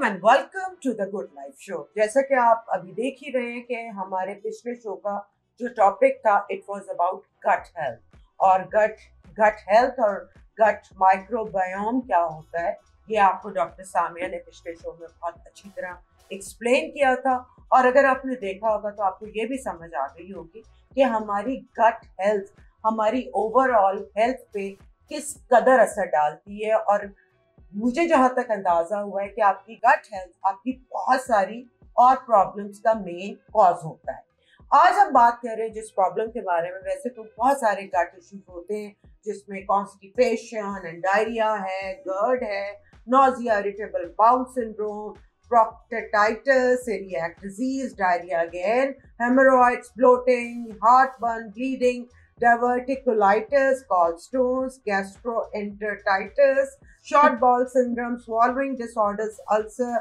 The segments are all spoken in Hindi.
वालेकुम and welcome to the good life show. जैसा कि आप अभी देख ही रहे हैं कि हमारे पिछले शो का जो टॉपिक था it was about gut health और गट हेल्थ और गट माइक्रोबायोम क्या होता है ये आपको डॉक्टर सामिया ने पिछले शो में बहुत अच्छी तरह एक्सप्लेन किया था। और अगर आपने देखा होगा तो आपको ये भी समझ आ गई होगी कि हमारी गट हेल्थ हमारी ओवरऑल हेल्थ पे किस कदर असर डालती है। और मुझे जहां तक अंदाजा हुआ है कि आपकी गट हेल्थ आपकी बहुत सारी और प्रॉब्लम्स का मेन कॉज होता है। आज हम बात कर रहे हैं जिस प्रॉब्लम के बारे में, वैसे तो बहुत सारे गट इश्यूज होते हैं जिसमें कॉन्स्टिपेशन एंड डायरिया है, गर्ड है, nausea, irritable bowel syndrome, proctitis, celiac disease, diarrhea again, hemorrhoids, bloating, heartburn, bleeding, diverticulitis, gallstones, gastroenteritis, short bowel syndrome, swallowing disorders, ulcer,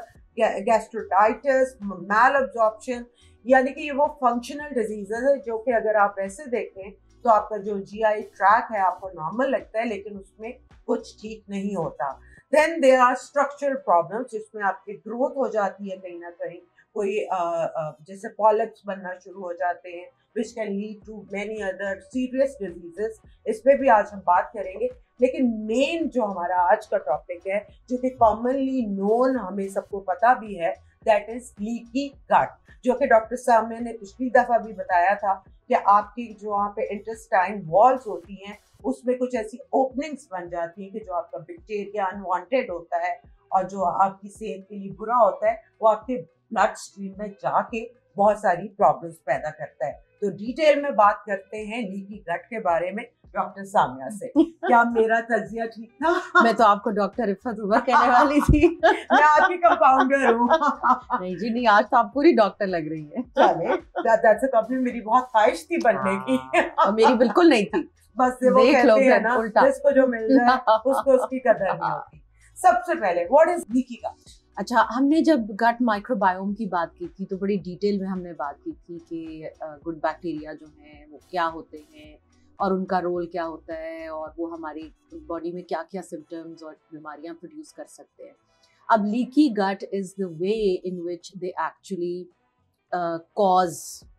gastritis, malabsorption। यानी कि ये वो फंक्शनल डिजीजेज है जो कि अगर आप ऐसे देखें तो आपका जो जीआई ट्रैक है आपको नॉर्मल लगता है लेकिन उसमें कुछ ठीक नहीं होता। Then there are structural problems जिसमें आपकी ग्रोथ हो जाती है कहीं ना कहीं, कोई जैसे पॉलिप्स बनना शुरू हो जाते हैं which can lead to many other serious diseases. इस पे भी आज हम बात करेंगे, लेकिन मेन जो हमारा आज का टॉपिक है जो कि कॉमनली नोन हमें सबको पता भी है, दैट इज लीकी गट, जो कि डॉक्टर सामिया ने पिछली दफा भी बताया था कि आपकी जो वहाँ पे इंटेस्टाइन वॉल्स होती हैं उसमें कुछ ऐसी ओपनिंग्स बन जाती हैं कि जो आपका बैक्टीरिया अनवांटेड होता है और जो आपकी सेहत के लिए बुरा होता है वो आपके ब्लड स्ट्रीम में जाके बहुत सारी प्रॉब्लम्स पैदा करता है। तो डिटेल में बात करते हैं लीकी गट के बारे में डॉक्टर सामिया से। क्या मेरा तजिया ठीक था? मैं तो आपको डॉक्टर इफ़त उमर कहने वाली थी। मैं आपकी कंपाउंडर हूँ। नहीं जी नहीं, आज तो आप पूरी डॉक्टर लग रही है। चले, दैट्स अ कॉम्प्लीमेंट। मेरी बहुत ख्वाहिश थी बनने की और मेरी बिल्कुल नहीं थी। बस से वो कहते हैं ना जिसको जो मिल जाए उसको उसकी कदर नहीं होती। सबसे पहले व्हाट इज लीकी गट? अच्छा, हमने जब गट माइक्रोबायोम की बात की थी तो बड़ी डिटेल में हमने बात की थी कि गुड बैक्टीरिया जो हैं वो क्या होते हैं और उनका रोल क्या होता है और वो हमारी बॉडी में क्या क्या सिम्टम्स और बीमारियां प्रोड्यूस कर सकते हैं। अब leaky gut is the way in which they actually cause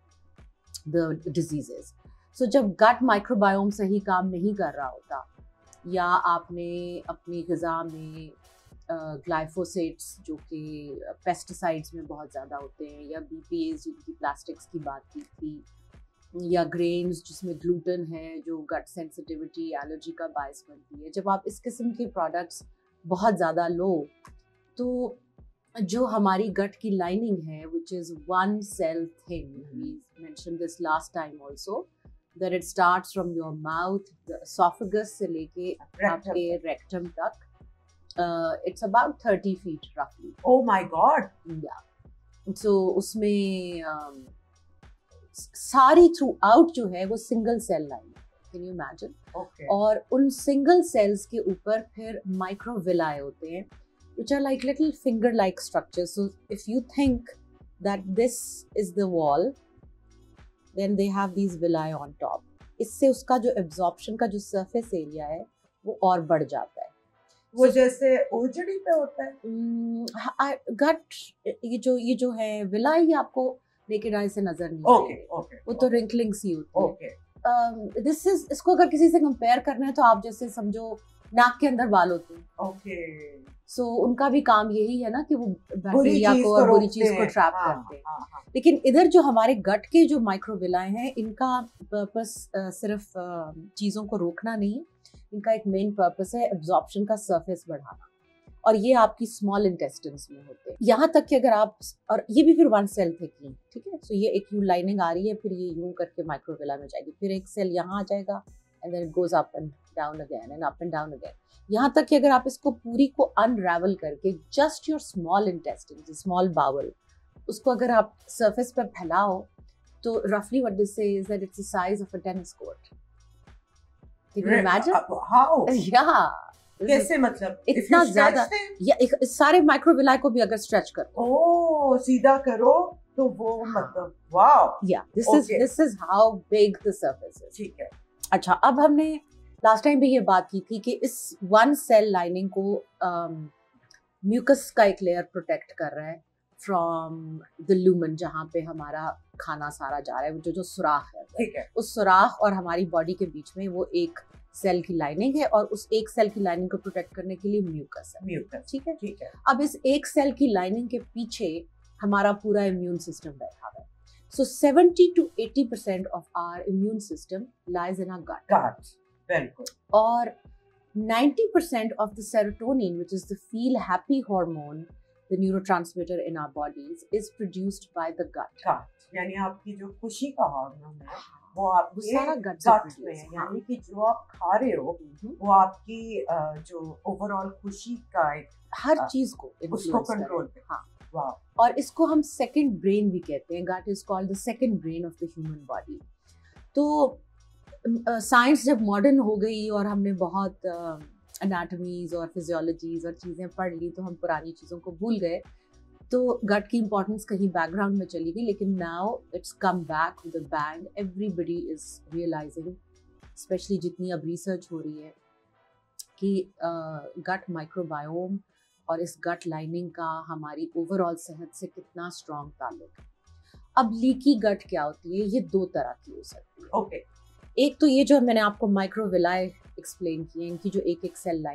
the diseases. So जब गट माइक्रोबायोम सही काम नहीं कर रहा होता या आपने अपनी ग़िज़ा में ग्लाइफोसेट्स जो कि पेस्टिसाइड्स में बहुत ज़्यादा होते हैं या बीपीएस जिनकी प्लास्टिक्स की बात की थी या ग्रेन्स जिसमें ग्लूटेन है जो गट सेंसिटिविटी एलर्जी का बायस बनती है, जब आप इस किस्म के प्रोडक्ट्स बहुत ज़्यादा लो तो जो हमारी गट की लाइनिंग है which is one cell thing, we mention this last time also, that it starts from your mouth, the esophagus से लेके आपके rectum तक, it's about 30 feet roughly. Oh my God! Yeah. So उसमें सारी throughout जो है वो single cell line है. Can you imagine? Okay. और उन single cells के ऊपर फिर microvilli होते हैं, which are like little finger-like structures. So if you think that this is the wall, then they have these villi on top. इससे उसका जो एब्जॉर्प्शन का जो सरफेस एरिया है वो और बढ़ जाता है। वो जैसे ओजड़ी पे होता है। गट ये जो है विलाई आपको नेकेड आई से नजर नहीं आएगी, वो तो रिंकलिंग सी होती है। दिस इज, इसको अगर किसी से कंपेयर करना है तो आप जैसे समझो नाक के अंदर बाल होते हैं। सो उनका भी काम यही है ना कि वो बैक्टीरिया को और बुरी चीज को ट्रैप करते हैं। लेकिन इधर जो हमारे गट के जो माइक्रोविलाई हैं इनका पर्पस सिर्फ चीज़ों को रोकना नहीं, इनका एक मेन पर्पस है एब्जॉर्प्शन का सरफेस बढ़ाना, और ये आपकी स्मॉल इंटेस्टिन्स में होते हैं। यहाँ तक कि अगर आप, और ये भी फिर वन सेल थिकनिंग, ठीक है, सो ये एक यूं लाइनिंग आ रही है, फिर ये यूं करके माइक्रोविला में जाएगी, फिर एक सेल यहाँ आ जाएगा and then it goes up and down again and up and down again. यहाँ तक कि अगर आप इसको पूरी को अनरेवल करके just your small intestine, small bowel, उसको अगर आप सरफेस पर फैलाओ तो रफली what this say is that it's the size of a tennis court. Can you imagine? How? या कैसे, मतलब इतना ज्यादा, या इस सारे माइक्रोविलाई को भी अगर स्ट्रेच करो, ओ सीधा करो तो वो मतलब wow, yeah this is how big the surface is. ठीक है। अच्छा, अब हमने लास्ट टाइम भी ये बात की थी कि इस वन सेल लाइनिंग को म्यूकस का एक लेयर प्रोटेक्ट कर रहा है फ्रॉम द लूमन, जहाँ पे हमारा खाना सारा जा रहा है, जो सुराख है, ठीक है, उस सुराख और हमारी बॉडी के बीच में वो एक सेल की लाइनिंग है, और उस एक सेल की लाइनिंग को प्रोटेक्ट करने के लिए म्यूकस है। म्यूकस, ठीक है। ठीक है। अब इस एक सेल की लाइनिंग के पीछे हमारा पूरा इम्यून सिस्टम बैठा हुआ है। So 70 to 80% of our immune system lies in our gut. Gut, very good. और 90% of the serotonin, which is the feel happy hormone, the neurotransmitter in our bodies, is produced by the gut. Gut, यानी आपकी जो खुशी का हार्मोन है वो आपके सारा gut में है, यानी कि जो आप खा रहे हो वो आपकी जो ओवरऑल खुशी का एक हर चीज को उसको कंट्रोल पे। हाँ, वाह। और इसको हम सेकंड ब्रेन भी कहते हैं। Gut is called the second brain of the human body. तो साइंस जब मॉडर्न हो गई और हमने बहुत एनाटमीज और फिजियोलॉजीज और चीज़ें पढ़ ली, तो हम पुरानी चीज़ों को भूल गए। तो गट की इंपॉर्टेंस कहीं बैकग्राउंड में चली गई, लेकिन now it's come back with a bang. Everybody is realising, specially जितनी अब रिसर्च हो रही है, कि गट माइक्रोबायोम और इस गट लाइनिंग का हमारी ओवरऑल सेहत से कितना स्ट्रॉन्ग ताल्लुक है। अब लीकी गट क्या होती है? ये दो तरह की हो सकती है। ओके। एक तो ये जो मैंने आपको माइक्रोविलाई एक्सप्लेन किए, इनकी जो एक एक सेल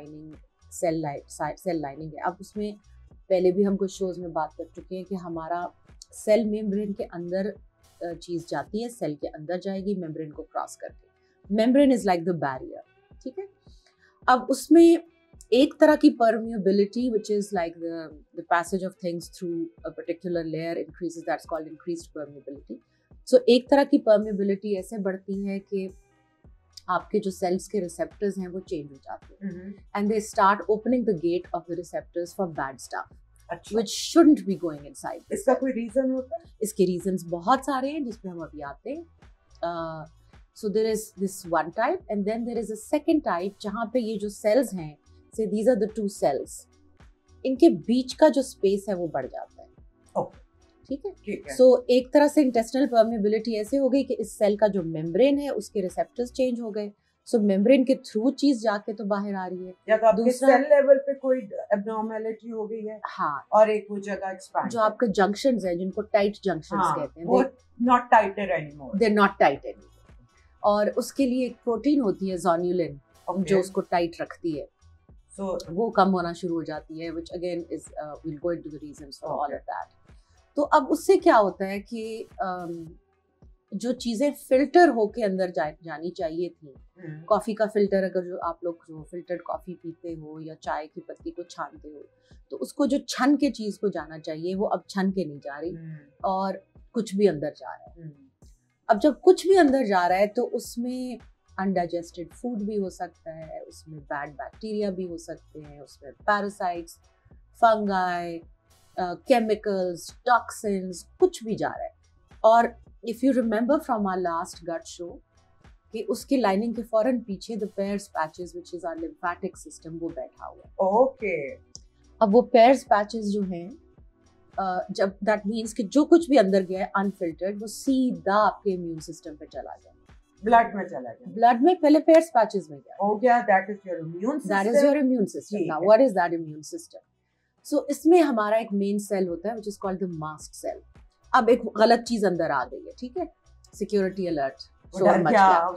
लाइनिंग है। अब उसमें पहले भी हम कुछ शोज में बात कर चुके हैं कि हमारा सेल मेम्ब्रेन के अंदर चीज़ जाती है, सेल के अंदर जाएगी मेम्ब्रेन को क्रॉस करके। Membrane is like the barrier, ठीक है। अब उसमें एक तरह की permeability, which is like the passage of things through a particular layer increases, that's called increased permeability. So एक तरह की permeability ऐसे बढ़ती है कि आपके जो सेल्स के रिसेप्टर्स हैं वो चेंज हो जाते हैं, and they start opening the gate of the receptors for bad stuff, which shouldn't be going inside. इसका कोई रीजन होता है? इसके रीजंस बहुत सारे हैं जिसपे हम अभी आते हैं। So there is this one type, and then there is a second type जहाँ पे ये जो सेल्स हैं, say these are the two cells, इनके बीच का जो स्पेस है वो बढ़ जाता है। ठीक है, ठीक है। So एक तरह से इंटेस्टिनल परमेबिलिटी ऐसे हो गई कि इस सेल का जो मेम्ब्रेन है उसके रिसेप्टर्स चेंज हो गए। So मेम्ब्रेन के थ्रू चीज जाके तो बाहर आ रही है, या तो आपके सेल लेवल पे कोई एब्नॉर्मैलिटी हो गई है, हाँ, और एक वो जगह एक्सपैंड, जो आपके जंक्शंस हैं जिनको टाइट जंक्शंस कहते हैं, वो not tighter anymore, they not tight anymore. और उसके लिए एक प्रोटीन होती है ज़ोन्युलिन, जो उसको टाइट रखती है। So वो कम होना शुरू हो जाती है, which again is we'll go into the reasons for all of that. तो अब उससे क्या होता है कि जो चीज़ें फिल्टर होके अंदर जानी चाहिए थी, कॉफ़ी का फिल्टर, अगर जो आप लोग जो फिल्टर्ड कॉफ़ी पीते हो या चाय की पत्ती को छानते हो, तो उसको जो छन के चीज़ को जाना चाहिए वो अब छन के नहीं जा रही, और कुछ भी अंदर जा रहा है। अब जब कुछ भी अंदर जा रहा है तो उसमें अनडाइजेस्टेड फूड भी हो सकता है, उसमें बैड बैक्टीरिया भी हो सकते हैं, उसमें पैरासाइट्स, फंगाई, केमिकल्स, टॉक्सिन्स, कुछ भी जा रहा है। और if you remember from our last gut show कि उसकी लाइनिंग के फौरन पीछे the Peyer's patches, which is our lymphatic system, वो बैठा हुआ है। ओके। अब वो पेयर्स पैचेस जो हैं, जब दैट मीन्स कि जो कुछ भी अंदर गया है अनफिल्टर्ड, वो सीधा आपके इम्यून सिस्टम पे चला जाए, ब्लड में चला गया। ब्लड में पहले पेयर्स पैचेस में गया हो गया, that is your immune system, that is your immune system. Now what is that immune system? So इसमें हमारा एक मेन सेल होता है which is called the mast cell. अब एक गलत चीज अंदर आ गई है, ठीक है, सिक्योरिटी अलर्ट, शोर मच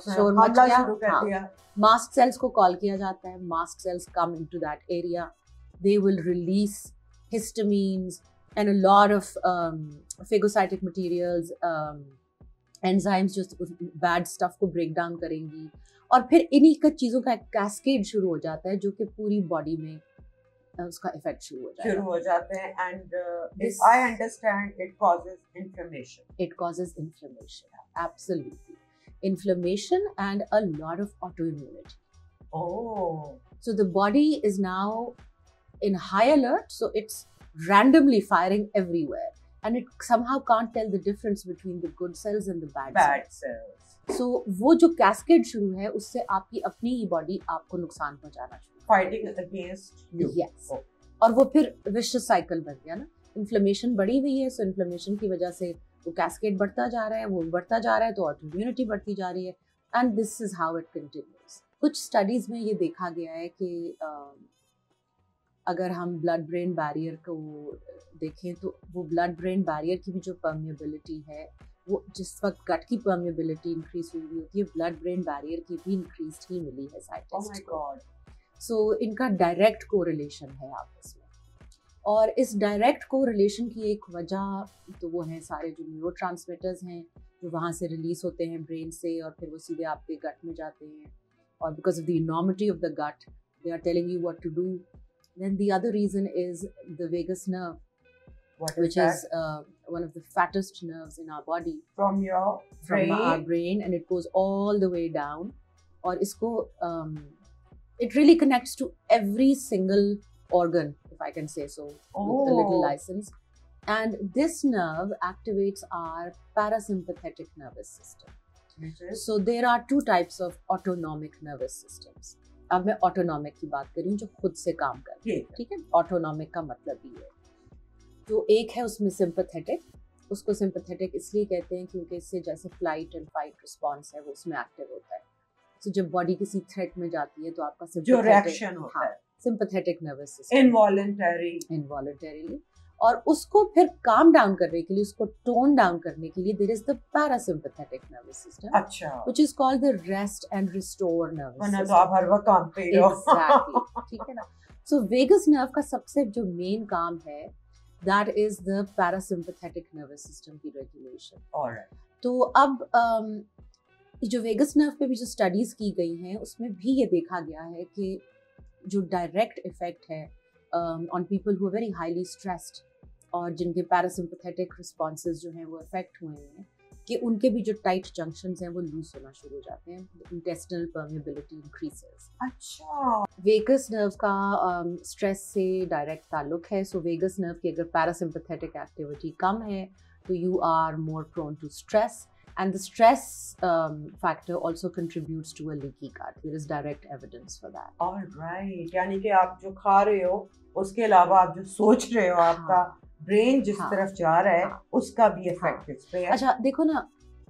गया, मास्ट सेल्स को कॉल किया जाता है। Mast cells come into that area, they will release histamines and a lot of phagocytic materials, enzymes जो bad stuff को break down करेंगी, और फिर इन्हीं का चीज़ों का एक cascade शुरू हो जाता है जो कि पूरी बॉडी में उसका इफेक्ट शुरू हो जाते हैं। and if I understand it causes inflammation. It causes inflammation, absolutely, inflammation and a lot of autoimmunity. Oh, so the body is now in high alert, so it's randomly firing everywhere, and it somehow can't tell the difference between the good cells and the bad cells. So वो जो cascade शुरू है, उससे आपकी अपनी ही बॉडी आपको नुकसान पहुंचाना शुरू, fighting against you. Yes. और वो फिर vicious cycle बन गया ना। इन्फ्लेमेशन बढ़ी हुई है, सो इन्फ्लेमेशन की वजह से वो cascade बढ़ता जा रहा है, वो बढ़ता जा रहा है, तो ऑटोइम्यूनिटी बढ़ती जा रही है, and this is how it continues. कुछ स्टडीज में ये देखा गया है कि अगर हम ब्लड ब्रेन बैरियर को देखें तो वो ब्लड ब्रेन बैरियर की भी जो परमिएबिलिटी है, वो जिस वक्त गट की परमिएबिलिटी इंक्रीज हुई होती है, ब्लड ब्रेन बैरियर की भी इंक्रीज ही मिली है साइंटिस्ट को। सो इनका डायरेक्ट कोरिलेशन है आपस में। और इस डायरेक्ट कोरिलेशन की एक वजह तो वो है सारे जो न्यूरोट्रांसमीटर्स हैं जो वहाँ से रिलीज होते हैं ब्रेन से और फिर वो सीधे आपके गट में जाते हैं, और because of the enormity of the gut they are telling you what to do. Then the other reason is the vagus nerve, which is one of the fattest nerves in our body. From our brain, and it goes all the way down. और इसको it really connects to every single organ, if I can say so, with a little license. And this nerve activates our parasympathetic nervous system. So there are two types of autonomic nervous systems. अब मैं ऑटोनॉमिक की बात कर रही हूँ जो खुद से काम करती है, ठीक है। ऑटोनॉमिक का मतलब ही है, तो एक है उसमें सिंपैथेटिक, उसको सिंपैथेटिक इसलिए कहते हैं क्योंकि इससे जैसे फ्लाइट एंड फाइट रिस्पॉन्स है वो उसमें एक्टिव होता है। तो जब बॉडी किसी थ्रेट में जाती है तो आपका जो रिएक्शन होता है सिंपैथेटिक नर्वस सिस्टम इनवॉलंटरीली, और उसको फिर काम डाउन करने के लिए, उसको टोन डाउन करने के लिए there is the parasympathetic nervous system, अच्छा, which is called the rest and restore nervous system. तो आप हर वक्त काम पे ही हो। एग्जैक्टली, ठीक है ना। सो वेगस नर्व का सबसे जो मेन काम है that is the parasympathetic nervous system की रेगुलेशन। ऑलराइट, तो अब जो वेगस नर्व पे भी जो स्टडीज की गई हैं उसमें भी ये देखा गया है कि जो डायरेक्ट इफेक्ट है on people who are very highly stressed और जिनके पैरासिम्पैथेटिक रिस्पॉन्सेज जो हैं वो इफेक्ट हुए हैं, कि उनके भी जो टाइट जंक्शंस हैं वो लूज होना शुरू हो जाते हैं, इंटेस्टिनल परमिएबिलिटी इंक्रीजेस। अच्छा, वेगस नर्व का स्ट्रेस से डायरेक्ट ताल्लुक है। सो वेगस नर्व की अगर पैरासिम्पैथेटिक एक्टिविटी कम है तो you are more prone to stress, and the stress factor also contributes to a leaky gut. There is direct evidence for that. All right, यानी कि आप जो खा रहे हो उसके अलावा आप जो सोच रहे हो, आपका ब्रेन जिस तरफ जा रहा है उसका भी इफेक्ट इस पे है। अच्छा देखो ना,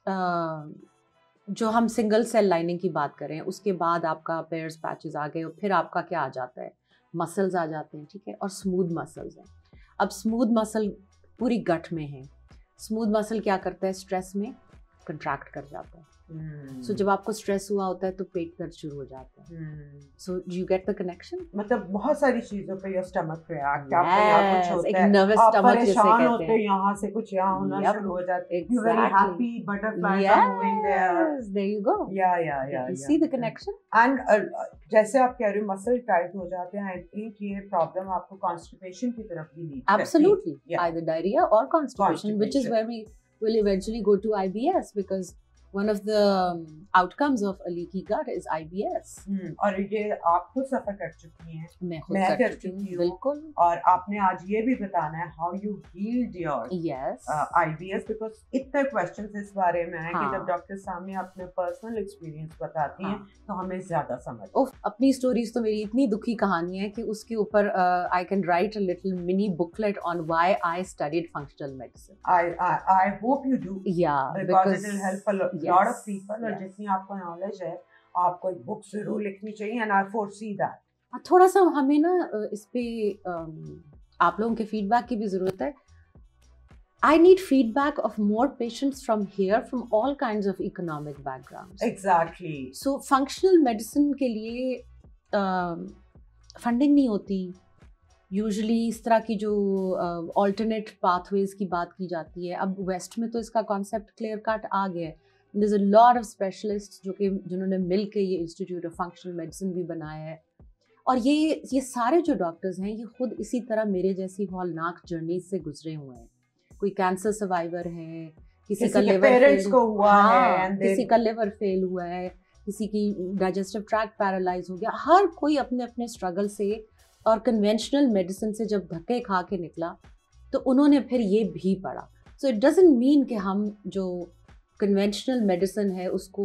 जो हम सिंगल सेल लाइनिंग की बात करें उसके बाद आपका पेयर्स पैचेस आ गए और फिर आपका क्या आ जाता है, मसल्स आ जाते हैं, ठीक है, और स्मूथ मसल्स हैं। अब स्मूथ मसल पूरी गट में है। स्मूथ मसल क्या करता है, स्ट्रेस में कंट्रैक्ट कर जाता है। सो जब आपको स्ट्रेस हुआ होता है तो पेट दर्द शुरू हो जाता है। So do you get the connection? मतलब बहुत सारी चीजों पे योर स्टमक रिएक्ट, आपका यहाँ कुछ होता है, नर्वस आप स्टमक परेशान होते हो, यहाँ से कुछ यहाँ होना शुरू हो जाता है, you very happy, butterflies are moving there you go, या you see the connection. And जैसे आप कह रहे हो मसल टाइट हो जाते हैं, आई थिंक ये प्रॉब्लम आपको कॉन्स्टिपेशन की तरफ भी लीड करती है। एब्सोल्युटली, आइदर डायरिया और constipation, which is where we will eventually go to IBS, because one of the outcomes of a leaky gut is IBS. और ये आप खुद सफर कर चुकी हैं, मैं कर चुकी हूँ, बिल्कुल। और आपने आज ये भी बताना है how you healed your IBS, because इतने questions इस बारे में हैं कि जब डॉक्टर सामने अपने पर्सनल एक्सपीरियंस बताती हैं तो हमें ज्यादा समझ। अपनी स्टोरीज तो मेरी इतनी दुखी कहानी है कि उसके ऊपर I can write a little mini booklet on why I studied functional medicine. I hope you do. Yeah, because it will help a lot of people. और जितनी आपको नॉलेज है आपको एक बुक जरूर लिखनी चाहिए, and I foresee that. थोड़ा सा हमें ना इस पे आप लोगों के फीडबैक की भी जरूरत है। I need feedback of more patients from here, from all kinds of economic backgrounds. Exactly. So functional medicine के लिए फंडिंग नहीं होती यूजुअली। इस तरह की जो ऑल्टरनेट पाथवेज की बात की जाती है, अब वेस्ट में तो इसका कॉन्सेप्ट क्लियर कट आ गया है। There's a lot of specialists जिन्होंने मिल के ये इंस्टीट्यूट ऑफ फंक्शनल मेडिसिन भी बनाया है, और ये सारे जो डॉक्टर्स हैं ये खुद इसी तरह मेरे जैसी हॉलनाक जर्नी से गुजरे हुए हैं। कोई कैंसर सर्वाइवर है, किसी का लिवर फेल हुआ है, किसी की डाइजेस्टिव ट्रैक्ट पैरालाइज हो गया, हर कोई अपने अपने स्ट्रगल से और कन्वेंशनल मेडिसिन से जब धक्के खा के निकला तो उन्होंने फिर ये भी पढ़ा। सो इट डजंट मीन कि हम जो कन्वेंशनल मेडिसिन है उसको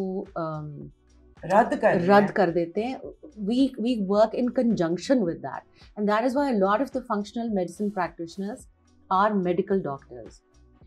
रद्द कर देते हैं। we work in conjunction with that, and that is why a lot of the functional medicine practitioners are medical doctors.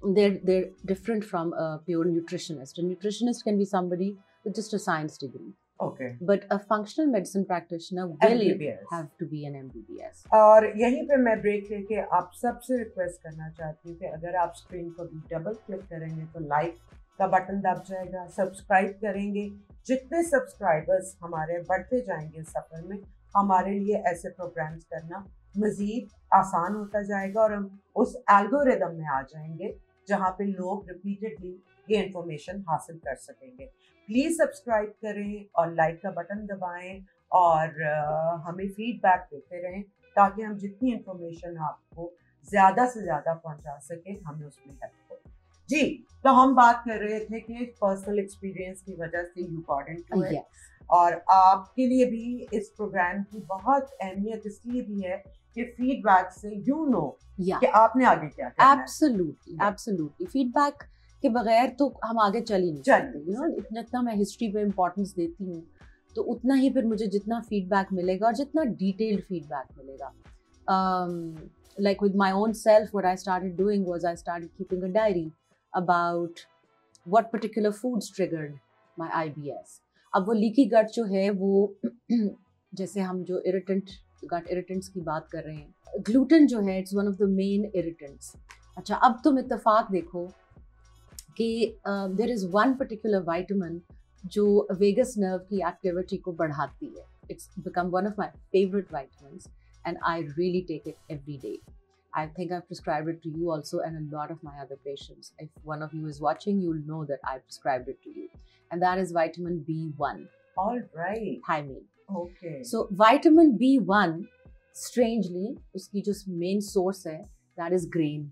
They're different from a pure nutritionist. A nutritionist can be somebody with just a science degree. Okay. But a functional medicine practitioner will MBBS. have to be an MBBS. और यहीं पे मैं ब्रेक लेके आप सबसे रिक्वेस्ट करना चाहती हूँ कि अगर आप स्क्रीन को भी डबल क्लिक करेंगे तो लाइक का बटन दब जाएगा, सब्सक्राइब करेंगे। जितने सब्सक्राइबर्स हमारे बढ़ते जाएंगे सफर में, हमारे लिए ऐसे प्रोग्राम्स करना मजीद आसान होता जाएगा और हम उस एल्गोरिदम में आ जाएंगे जहाँ पे लोग रिपीटेडली ये इंफॉर्मेशन हासिल कर सकेंगे। प्लीज़ सब्सक्राइब करें और लाइक का बटन दबाएं और हमें फीडबैक देते रहें ताकि हम जितनी इंफॉर्मेशन आपको ज़्यादा से ज़्यादा पहुंचा सकें, हमें उसमें हेल्प हो। जी, तो हम बात कर रहे थे कि पर्सनल एक्सपीरियंस की वजह से यू गॉट इनटू इट, और आपके लिए भी इस प्रोग्राम की बहुत अहमियत इसलिए भी है कि फीडबैक से यू नो कि आपने आगे क्या करना है। एब्सोल्युटली फीडबैक के बगैर तो हम आगे चल ही नहीं सकते। यू नो, जितना मैं हिस्ट्री पे इम्पोर्टेंस देती हूँ तो उतना ही फिर मुझे जितना फीडबैक मिलेगा और जितना डिटेल्ड फीडबैक मिलेगा, like with my own self, what I started doing was I started keeping a diary about what particular foods triggered my IBS. अब वो लीकी गट जो है वो जैसे हम जो गट इरिटेंट्स की बात कर रहे हैं, ग्लूटेन जो है it's one of the main irritants. अच्छा, अब तुम इत्तेफाक देखो कि there is one particular vitamin जो वेगस नर्व की एक्टिविटी को बढ़ाती है। It's become one of my favourite vitamins and I really take it every day. I think I've prescribed it to you also and a lot of my other patients. If one of you is watching, you'll know that I prescribed it to you. And that is vitamin B1. All right. Thiamine. Okay. So vitamin B1, strangely, उसकी जो main source है, that is grain.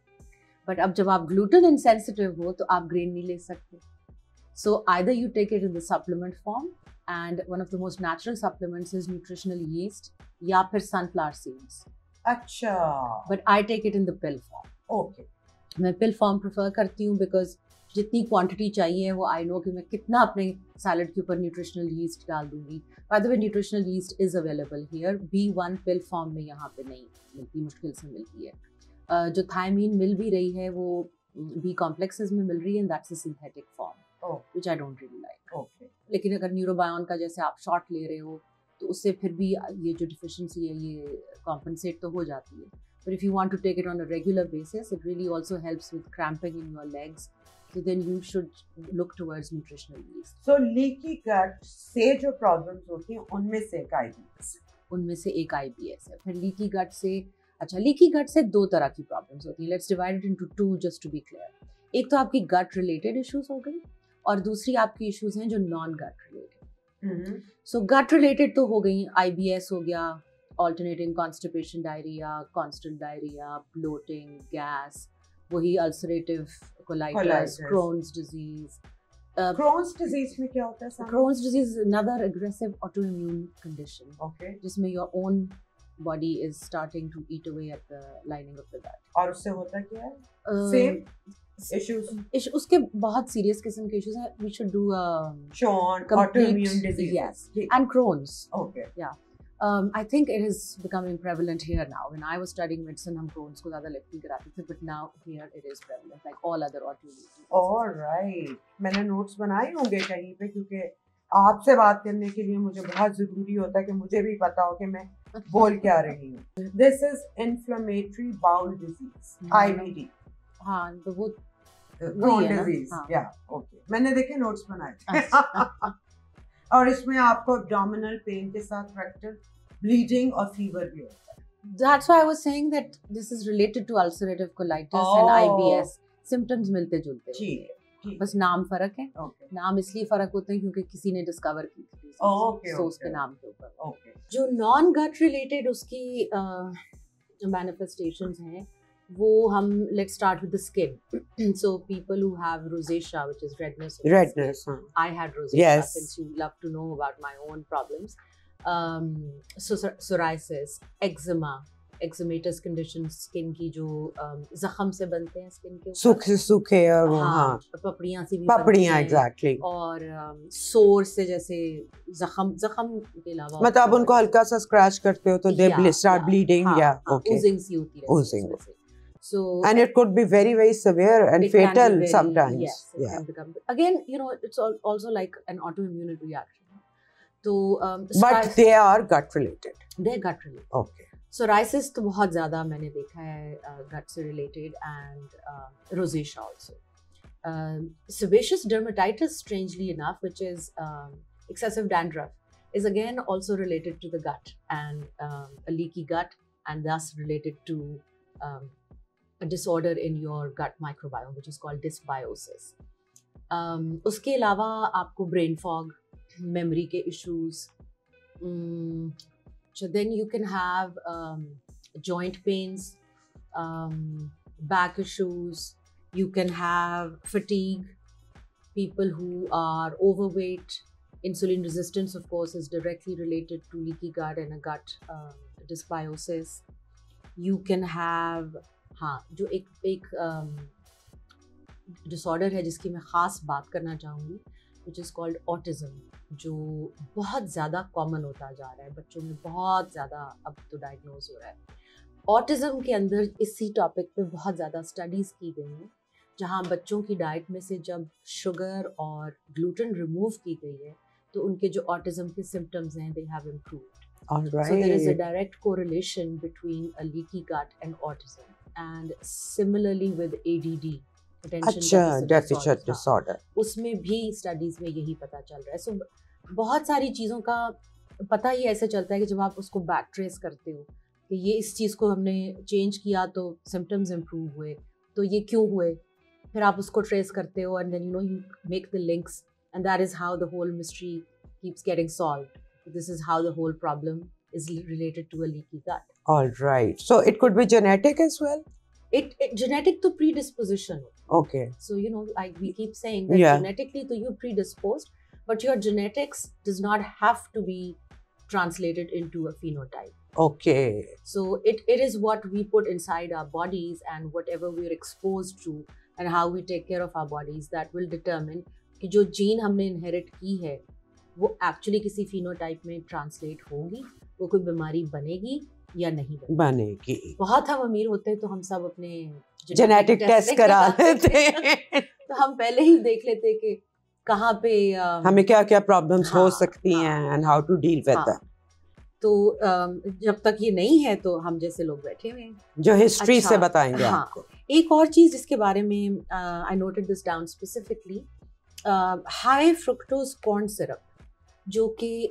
But अब जब आप gluten insensitive हो तो आप grain नहीं ले सकते. So either you take it in the supplement form, and one of the most natural supplements is nutritional yeast या फिर sunflower seeds. अच्छा, but I take it in the pill form. Okay, मैं पिल फॉर्म प्रेफर करती हूँ बिकॉज जितनी क्वांटिटी चाहिए वो आई नो कि मैं कितना अपने सैलड के ऊपर न्यूट्रिशनल यीस्ट डाल दूंगी। By the way, nutritional yeast is available here. B1 pill form में यहाँ पे नहीं मिलती, मुश्किल से मिलती है। जो थायमीन मिल भी रही है वो B कॉम्प्लेक्सेस में मिल रही है, and that's a synthetic form which I don't really like. Okay, लेकिन अगर न्यूरोबायोन का जैसे आप शॉट ले रहे हो तो उससे फिर भी ये जो डिफिशिएंसी है ये कॉम्पनसेट तो हो जाती है। But if you want to take it on a regular basis, it really also helps with cramping in your legs, so then you should look towards nutritional yeast. So leaky gut से जो प्रॉब्लम्स होती हैं उनमें से एक IBS, उनमें से एक IBS है। फिर लीकी गट से, अच्छा, लीकी गट से दो तरह की प्रॉब्लम्स होती हैं। Let's divide it into two just to be clear. एक तो आपकी गट रिलेटेड इश्यूज हो गई और दूसरी आपकी इश्यूज हैं जो non gut related. So gut related तो हो गई, IBS हो गया, alternating constipation, diarrhoea, constant diarrhoea, bloating, gas, वही ulcerative colitis, Crohn's disease. Crohn's disease में क्या होता है? Crohn's disease is another aggressive autoimmune condition, okay, जिसमें your own body is starting to eat away at the lining of the gut. और उससे होता क्या है? सेम इश्यूज, उसके बहुत सीरियस किस्म के इश्यूज हैं। We should do autoimmune disease, yes, and Crohn's. Okay, Yeah. I think it is becoming prevalent here now. When I was studying medicine, हम Crohn's को ज़्यादा लेक्चर कराते थे, but now here it is prevalent, like all other autoimmune diseases. All right. मैंने नोट्स बनाए होंगे कहीं पे, क्योंकि आपसे बात करने के लिए मुझे बहुत ज़रूरी होता है कि मुझे भी पता हो कि मैं बोल क्या रही हूँ। This is inflammatory bowel disease, IBD. हाँ, तो वो Crohn's disease, yeah, okay. मैंने देखे नोट्स बनाए थे। और इसमें आपको abdominal पेन के साथ rectal bleeding और fever भी होता है। That's why I was saying that this is related to ulcerative colitis and IBS. Symptoms मिलते जुलते हैं, बस नाम फर्क है। नाम इसलिए फर्क होते हैं क्योंकि किसी ने डिस्कवर की थी, तो उसके नाम के ऊपर। जो नॉन गट रिलेटेड उसकी जो मैनिफेस्टेशंस हैं वो हम let's start with the skin. So people who have rosacea, which is redness. I had rosacea, since you love to know about my own problems. Psoriasis, eczema, eczematous conditions, skin की जो जख्म से बनते हैं स्किन के ऊपर, सूखे पपड़ियाँ सी भी पपड़ियाँ, एग्जैक्टली। और सोर से, जैसे जख्म के अलावा मतलब उनको हल्का सा स्क्रैच करते हो तो दे स्टार्ट ब्लीडिंग, या oozing सी होती है, oozing. So, and it could be very, very severe and fatal sometimes. Yes, it can become. Again, you know, it's also like an autoimmune reaction. तो But they are gut related. they're gut related. Okay. Psoriasis तो बहुत ज़्यादा मैंने देखा है gut से related, and rosacea also. Sebaceous dermatitis, strangely enough, which is excessive dandruff, is again also related to the gut and a leaky gut, and thus related to a disorder in your gut microbiome, which is called dysbiosis. उसके अलावा आपको brain fog, memory के issues, so then you can have joint pains, back issues, you can have fatigue, people who are overweight. Insulin resistance, of course, is directly related to leaky gut and a gut dysbiosis. You can have, हाँ, जो एक disorder है जिसकी मैं ख़ास बात करना चाहूँगी, which is called autism, जो बहुत ज़्यादा common होता जा रहा है, बच्चों में बहुत ज़्यादा अब तो diagnose हो रहा है. Autism के अंदर इसी topic पे बहुत ज़्यादा studies की गई हैं, जहाँ बच्चों की डाइट में से जब शुगर और ग्लूटेन रिमूव की गई है तो उनके जो ऑटिज्म के सिम्टम्स हैं they have improved. Alright. So there is a direct correlation between a leaky gut and autism, and similarly with ADD, attention deficit disorder. उसमें भी स्टडीज में यही पता चल रहा है. So बहुत सारी चीज़ों का पता ही ऐसे चलता है कि जब आप उसको बैक ट्रेस करते हो कि ये इस चीज़ को हमने चेंज किया तो सिम्टम्स इम्प्रूव हुए, तो ये क्यों हुए, फिर आप उसको ट्रेस करते हो, and then you make the links, and that is how the whole mystery keeps getting solved. This is how the whole problem is related to a leaky gut. All right. So it could be genetic as well? It genetic to predisposition. Okay. So, we keep saying that genetically to you predisposed, but your genetics does not have to be translated into a phenotype. Okay. So it is what we put inside our bodies and whatever we're exposed to and how we take care of our bodies that will determine कि जो जीन हमने इनहेरिट की है वो एक्चुअली किसी फिनोटाइप में ट्रांसलेट होगी, वो कोई बीमारी बनेगी या नहीं बनेगी. बहुत हम अमीर होते हैं तो हम सब अपने जेनेटिक टेस्ट करा लेते हैं. तो हम पहले ही देख लेते हैं कि कहाँ पे हमें क्या क्या प्रॉब्लम्स हो सकती हैं and how to deal with that. तो जब तक ये नहीं है तो हम जैसे लोग बैठे हुए हैं जो हिस्ट्री से बताएंगे आपको. एक और चीज़ जिसके बारे में I noted this down specifically, high fructose corn syrup, जो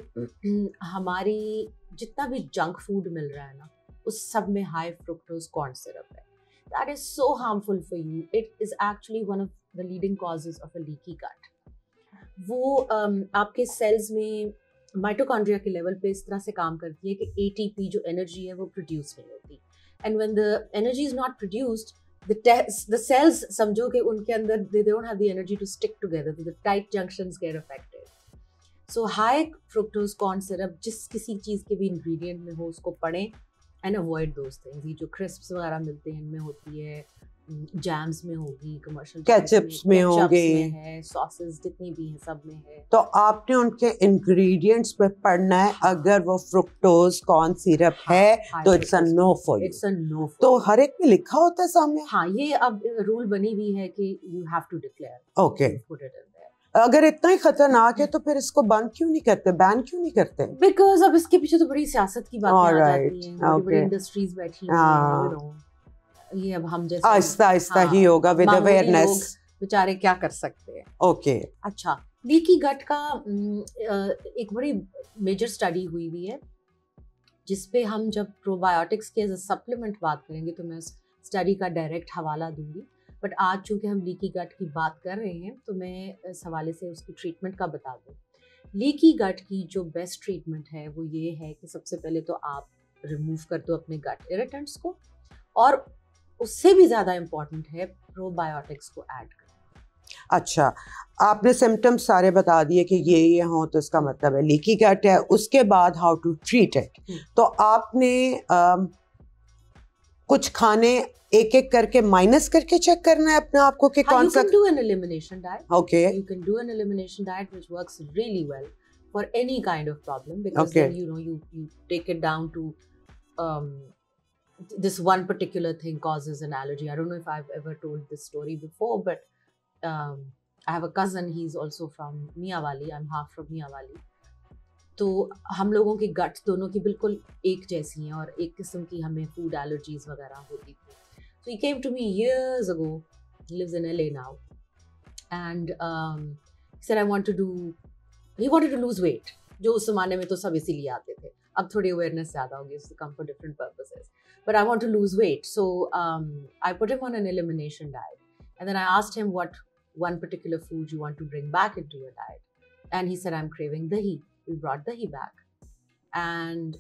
कि हमारी जितना भी जंक फूड मिल रहा है ना उस सब में हाई फ्रुक्टोज कॉर्न सिरप है. That is so harmful for you. It is actually one of the leading causes of a leaky gut. वो आपके सेल्स में माइटोकॉन्ड्रिया के लेवल पे इस तरह से काम करती है कि ATP जो एनर्जी है वो प्रोड्यूस नहीं होती, and when the energy is not produced the cells समझो कि उनके अंदर they don't have the energy to stick together, so the tight junctions get affected. So high fructose corn syrup जिस किसी चीज़ के भी ingredient में हो उसको पढ़ें and avoid those things. ये जो crisps वगैरह मिलते हैं इनमें होती है, जैम्स में होगी, कमर्शियल केचप्स में होंगे, सॉसेस जितनी भी हैं सब में है. तो आपने उनके इंग्रेडिएंट्स पे पढ़ना है. अगर वो फ्रुक्टोज कॉर्न सिरप है तो it's a no for you. तो हर एक में लिखा होता है सामने. हाँ, ये अब रूल बनी हुई है कि you have to declare. Okay. अगर इतना ही खतरनाक है तो फिर इसको बंद क्यों नहीं करते, बैन क्यों नहीं करते? बिकॉज अब इसके पीछे तो बड़ी सियासत की बातें आ जाती हैं, बड़ी इंडस्ट्रीज बैठी हैं. ये अब हम जैसे आहिस्ता आहिस्ता ही होगा विद अवेयरनेस. बेचारे क्या कर सकते हैं. ओके. अच्छा, लीकी गट का एक बड़ी मेजर स्टडी हुई है जिसपे हम जब प्रोबायोटिक्स के एज अ सप्लीमेंट बात करेंगे तो मैं उस स्टडी का डायरेक्ट हवाला दूंगी. बट आज चूंकि हम लीकी गट की बात कर रहे हैं तो मैं इस हवाले से उसकी ट्रीटमेंट का बता दूँ. लीकी गट की जो बेस्ट ट्रीटमेंट है वो ये है कि सबसे पहले तो आप रिमूव कर दो अपने गट इरिटेंट्स को, और उससे भी ज़्यादा इम्पॉर्टेंट है प्रोबायोटिक्स को ऐड करना. अच्छा, आपने सिम्टम्स सारे बता दिए कि ये हो तो इसका मतलब है लीकी गट है. उसके बाद हाउ टू ट्रीट इट. तो आपने कुछ खाने एक एक करके माइनस करके चेक करना है अपने आप को कि कौन सा. You can do an elimination diet. Okay. You can do an elimination diet which works really well for any kind of problem, because then you take it down to this one particular thing causes an allergy. I don't know if I've ever told this story before, but I have a cousin. He's also from Miawali. I'm half from Miawali. तो हम लोगों की गट्स दोनों की बिल्कुल एक जैसी हैं और एक किस्म की हमें फूड एलर्जीज वगैरह होती थी. So he came to me years ago. He lives in LA now, and he said he wanted to lose weight. जो उस जमाने में तो सब इसीलिए आते थे. अब थोड़ी awareness ज़्यादा हो गई, उससे come for different purposes. But I want to lose weight, so I put him on an elimination diet, and then I asked him what one particular food you want to bring back into your diet, and he said I'm craving dahi. We brought dahi back, and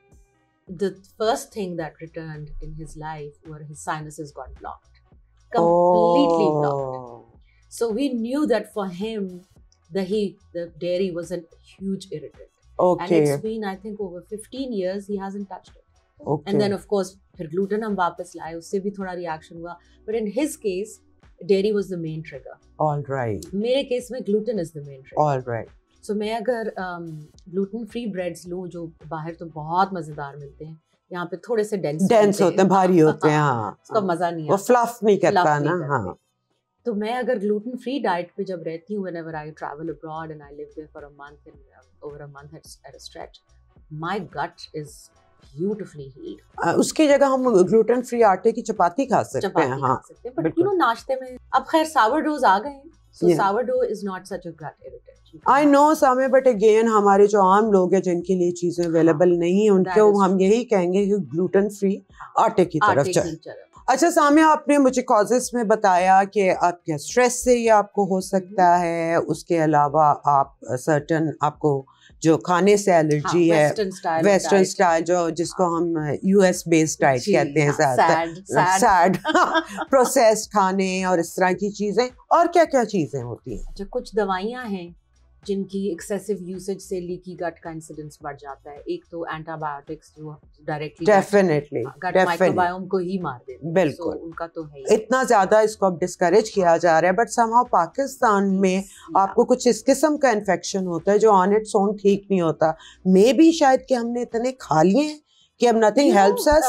the first thing that returned in his life were his sinuses got blocked, completely blocked. So we knew that for him, the dairy was a huge irritant. Okay. And it's been, I think, over 15 years he hasn't touched it. Okay. And then of course, फिर gluten हम वापस लाए, उससे भी थोड़ा reaction हुआ. But in his case, dairy was the main trigger. All right. मेरे case में gluten is the main trigger. All right. So मैं अगर gluten free breads लूँ जो बाहर तो बहुत मजेदार मिलते हैं, यहाँ पे थोड़े से dense होते हैं, भारी होते हैं, हाँ, उसका मजा नहीं वो आता, fluff नहीं करता ना, हाँ. तो मैं अगर gluten free diet पे जब रहती हूँ, whenever I travel abroad and I live there for a month and over a month at a stretch, my gut is beautifully healed. उसकी जगह हम gluten free आटे की चपाती खा सकते हैं, हाँ. But you know, नाश्ते में अब खैर sourdoughs आ गए हैं, so sourdough is not such a gut irritant. I know Samay, but again हमारे जो आम लोग हैं जिनके लिए चीजें अवेलेबल नहीं है, उनको हम यही कहेंगे कि ग्लूटेन फ्री आटे की तरफ चले. अच्छा सामिया, आपने मुझे कॉजेस में बताया कि आपके स्ट्रेस से ये आपको हो सकता है, उसके अलावा आप सर्टन आपको जो खाने से एलर्जी है, वेस्टर्न स्टाइल जो जिसको हम यूएस बेस्ड डाइट कहते हैं, सैड प्रोसेस्ड खाने और इस तरह की चीजें, और क्या क्या चीजें होती हैं? अच्छा, कुछ दवाइयाँ हैं जिनकी एक्सेसिव यूसेज से लीकी गट का इंसिडेंस बढ़ जाता है. एक तो एंटीबायोटिक्स जो डायरेक्टली डेफिनेटली गट माइक्रोबायोम को ही मार देते हैं. बिल्कुल, उनका तो है इतना ज्यादा इसको अब डिस्करेज किया जा रहा है, बट समहाउ पाकिस्तान में आपको कुछ इस किस्म का इन्फेक्शन होता है जो ऑन इट्स ओन ठीक नहीं होता. मे बी शायद कि हमने इतने खा लिए हैं कि अब nothing helps us.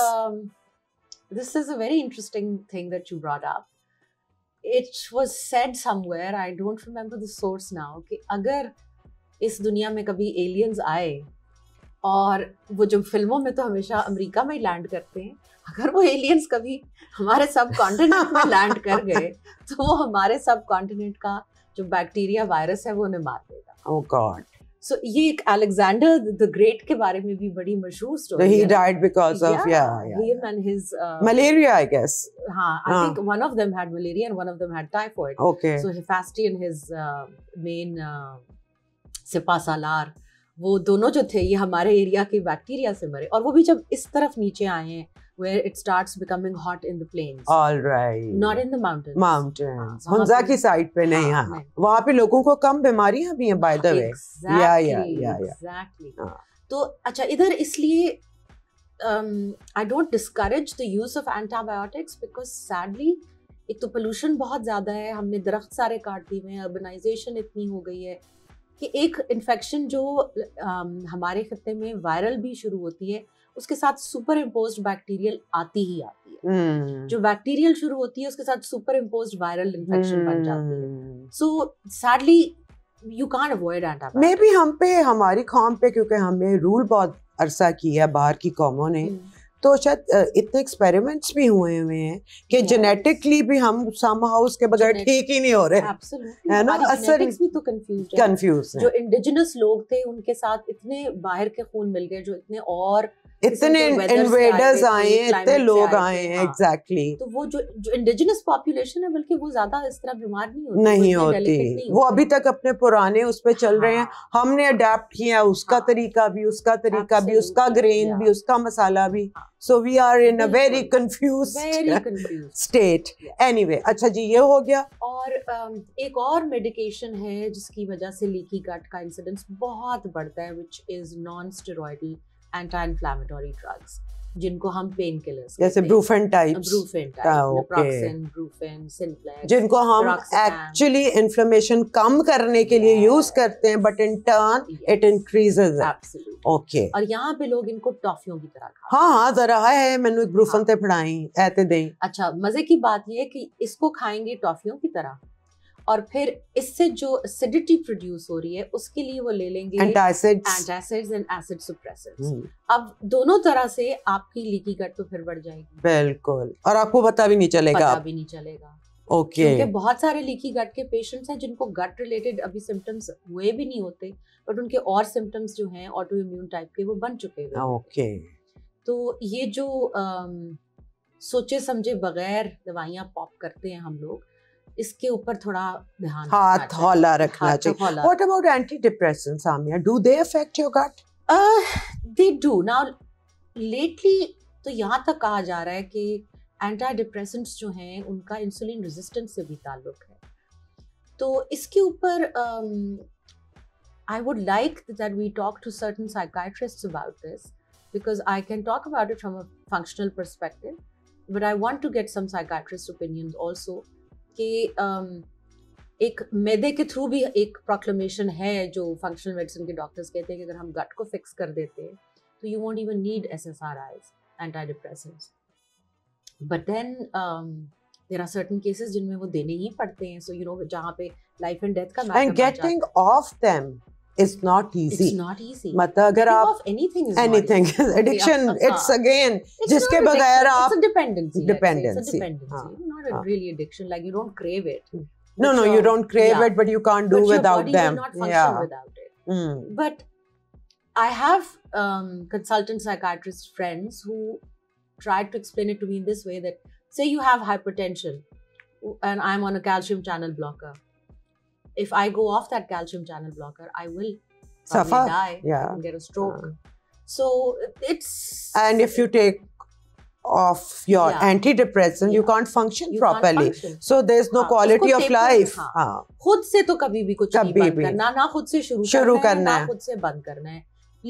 This is a very interesting thing that you brought up. It was said somewhere, I don't remember the source now, कि अगर इस दुनिया में कभी aliens आए, और वो जो फिल्मों में तो हमेशा अमेरिका में लैंड करते हैं, अगर वो aliens कभी हमारे सब कॉन्टिनेंट में लैंड कर गए तो वो हमारे सब कॉन्टिनेंट का जो बैक्टीरिया वायरस है वो उन्हें मार देगा. Oh God. So ये एक अलेक्जेंडर द ग्रेट के बारे में भी बड़ी मशहूर स्टोरी है. He died because of him and his malaria, I guess. हाँ, I think one of them had malaria and one of them had typhoid. Okay. So Hephaestus and his main सिपा सालार, वो दोनों जो थे ये हमारे एरिया के बैक्टीरिया से मरे, और वो भी जब इस तरफ नीचे आए हैं where it starts becoming hot in the plains. All right. Not in the mountains. Mountains. Hunza की साइड पे नहीं, हाँ. वहाँ पे लोगों को कम बीमारियां भी हैं, by the way. Exactly. तो अच्छा, इधर इसलिए I don't discourage the use of antibiotics because sadly एक तो pollution बहुत ज़्यादा है, हमने दरख्त सारे काट दिए हैं, urbanization इतनी हो गई है कि एक इन्फेक्शन जो हमारे खत्ते में वायरल भी शुरू होती है, उसके साथ सुपर इम्पोज्ड बैक्टीरियल आती ही आती है. जो बैक्टीरियल शुरू होती है उसके साथ सुपर इम्पोज्ड वायरल इन्फेक्शन बन जाती है. So sadly you can't avoid antibiotics. Maybe हम पे, हमारी कौम पे, क्योंकि हमें रूल बहुत अरसा किया बाहर की कौमों ने, तो शायद इतने एक्सपेरिमेंट्स भी हुए हैं कि जेनेटिकली भी हम समहाउ उसके बगैर ठीक ही नहीं हो रहे. है ना, असर भी तो कंफ्यूज. जो इंडिजिनस लोग थे उनके साथ इतने बाहर के खून मिल गए, जो इतने और इतने इन्वेडर्स आए हैं, इतने लोग आए हैं. एग्जैक्टली. तो वो जो इंडिजिनस पॉपुलेशन है, बल्कि वो ज्यादा इस तरह बीमार नहीं होती. वो अभी तक अपने पुराने उस पे चल रहे हैं. हमने अडेप्ट किया उसका तरीका भी, उसका तरीका भी, उसका ग्रेन भी, उसका मसाला भी. So we are in a very confused state. Anyway, अच्छा जी, ये हो गया. और एक और मेडिकेशन है जिसकी वजह से लीकी गट का इंसिडेंस बहुत बढ़ता है, which is non-steroidal anti-inflammatory drugs, जिनको हम पेन किलर्स जैसे Brufen types, naproxen, Brufen, simplex, जिनको हम एक्चुअली इन्फ्लेमेशन कम करने के लिए यूज करते हैं, but in turn it increases. Okay. और यहाँ पे लोग इनको टॉफियों की तरह खाते हैं. हाँ, जरा है मैंने एक ब्रूफन ते पढ़ाई ऐते दें. अच्छा, मजे की बात ये है कि इसको खाएंगे टॉफियों की तरह, और फिर इससे जो एसिडिटी प्रोड्यूस हो रही है उसके लिए वो ले लेंगे एंटासिड्स एंड एसिड सुप्रेसेंट्स। अब दोनों तरह से आपकी लीकी गट तो फिर बढ़ जाएगी। बिल्कुल, और आपको पता भी नहीं चलेगा। ओके। क्योंकि बहुत सारे लीकी गट के पेशेंट्स हैं जिनको गट रिलेटेड अभी सिम्टम्स हुए भी नहीं होते, बट उनके और सिम्टम्स जो हैं ऑटो इम्यून टाइप के वो बन चुके हैं। ओके। तो ये जो सोचे समझे बगैर दवाइयाँ पॉप करते हैं हम लोग, इसके ऊपर थोड़ा ध्यान हाथ हौला रखना चाहिए। What about antidepressants, Samia? Do they affect your gut? They do. Now lately तो यहाँ तक कहा जा रहा है कि एंटी डिप्रेसेंट्स जो हैं उनका इंसुलिन रेजिस्टेंस से भी ताल्लुक है। तो इसके ऊपर I would like that we talk to certain psychiatrists about this, because I can talk about it from a functional perspective, but I want to get some psychiatrist opinions also. कि एक मैदे के थ्रू भी एक प्रोक्लेमेशन है जो फंक्शनल मेडिसिन के डॉक्टर्स कहते हैं कि अगर हम गट को फिक्स कर देते हैं तो you won't even need SSRIs, antidepressants, but then there are certain cases जिनमें वो देने ही पड़ते हैं। सो यू नो जहाँ पे लाइफ एंड डेथ का matter, and getting off them is not easy. It's not easy. मतलब अगर आप anything is addiction, it's again जिसके बगैर आप it's a dependency. Dependency. Not a really addiction. Like you don't crave it. No, you don't crave it, but you can't do without them. Your body will not function without it. But I have consultant psychiatrist friends who tried to explain it to me in this way that, say you have hypertension and I'm on a calcium channel blocker. If I go off that calcium channel blocker, I will suffer, die, and get a stroke. So it's, and if you take off your antidepressant, you can't function properly. So there's no quality of life. खुद से तो कभी भी कुछ नहीं बंद करना, ना खुद से शुरू करना है, ना खुद से बंद करना है।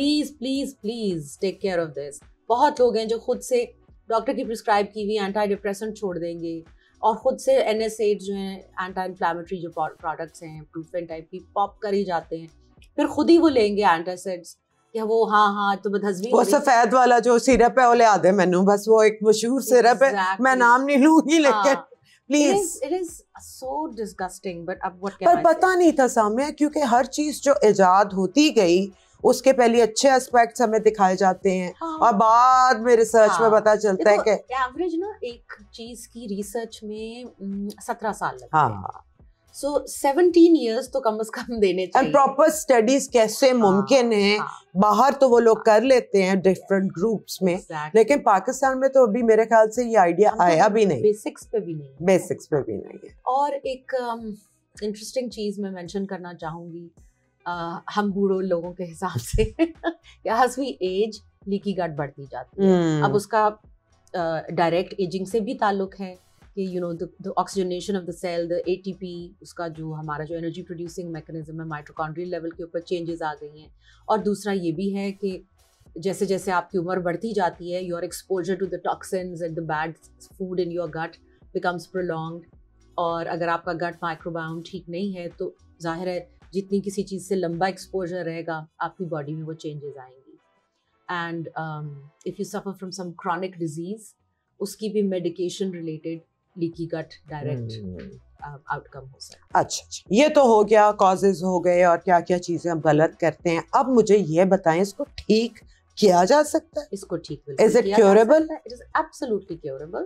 Please take care of this. बहुत लोग हैं जो खुद से डॉक्टर की प्रिस्क्राइब की हुई एंटी डिप्रेसेंट छोड़ देंगे और खुद से NSAID जो हैं एंटी इन्फ्लेमेटरी जो प्रोडक्ट्स हैं ब्रूफेन टाइप की पॉप कर ही जाते हैं, फिर खुद ही वो लेंगे एंटासिड्स कि वो हाँ तो बदहज़मी वो सफेद वाला जो सिरप है वो ले आते मैनू, बस वो एक मशहूर सिरप है, मैं नाम नहीं लूंगी लेकिन please. It is so disgusting, but अब व्हाट कैन आई से। पर पता नहीं था सामने, क्योंकि हर चीज जो इजाद होती गई उसके पहले अच्छे एस्पेक्ट्स हमें दिखाए जाते हैं और बाद में रिसर्च में पता चलता है कि एवरेज ना एक चीज की रिसर्च में 17 साल लगते हैं। सो 17 इयर्स तो कम से कम देने चाहिए। एंड प्रॉपर स्टडीज कैसे मुमकिन है, बाहर तो वो लोग कर लेते हैं डिफरेंट ग्रुप्स में, लेकिन पाकिस्तान में तो अभी मेरे ख्याल से ये आइडिया आया भी नहीं, बेसिक्स पे भी नहीं है। और एक इंटरेस्टिंग चीज मैं मेंशन करना चाहूंगी, हम बूढ़ों लोगों के हिसाब से as we age leaky gut बढ़ती जाती है। अब उसका डायरेक्ट एजिंग से भी ताल्लुक है कि you know the oxygenation of the cell, the ATP, उसका जो हमारा जो एनर्जी प्रोड्यूसिंग मैकेनिज्म है माइटोकॉन्ड्रियल लेवल के ऊपर चेंजेस आ गई हैं। और दूसरा ये भी है कि जैसे जैसे आपकी उम्र बढ़ती जाती है, your exposure to the toxins and the bad food in your gut becomes prolonged, और अगर आपका गट माइक्रोबायोम ठीक नहीं है तो जाहिर है जितनी किसी चीज़ से लंबा एक्सपोजर रहेगा आपकी बॉडी में वो चेंजेस आएंगी। And if you suffer from some chronic disease, उसकी भी medication related leaky gut direct outcome हो सकता है। अच्छा, ये तो हो गया, कॉजेज हो गए और क्या क्या चीज़ें हम गलत करते हैं। अब मुझे ये बताएं, इसको ठीक किया जा सकता है? इसको ठीक Is it curable? It is absolutely curable.